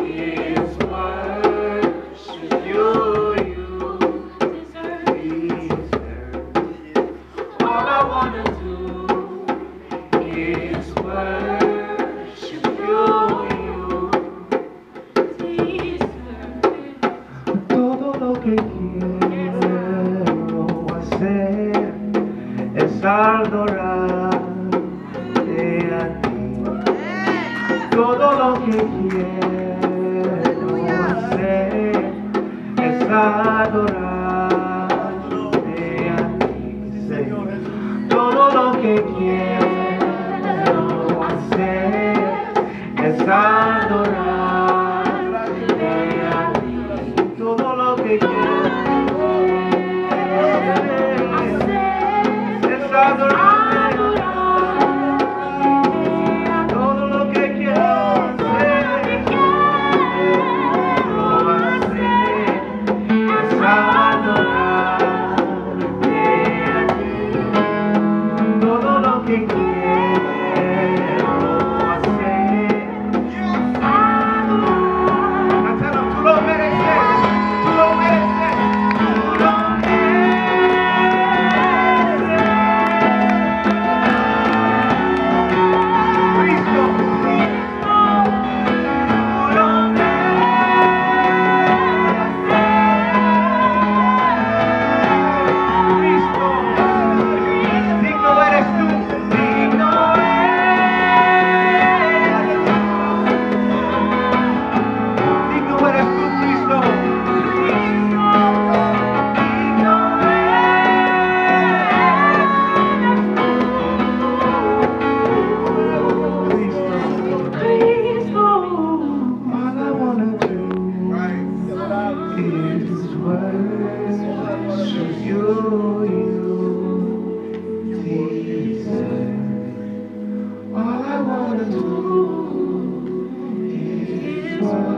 is worship you. You deserve. All I wanna do is worship you. Todo lo que quiero hacer es adorarte a ti. Todo lo que quiero hacer es adorarte a ti, Señor. Todo lo que quiero hacer es adorarte a ti. Todo lo que quiero es adorarte. Todo lo que quiero hacer es adorarte a ti. Todo lo que quiero hacer es adorarte. Tú lo mereces, tú lo mereces, tú lo mereces. Cristo, Cristo, tú lo mereces. Cristo, digno eres tú, digno eres tú, Cristo. All I wanna do is worship you, Jesus. All I wanna do is worship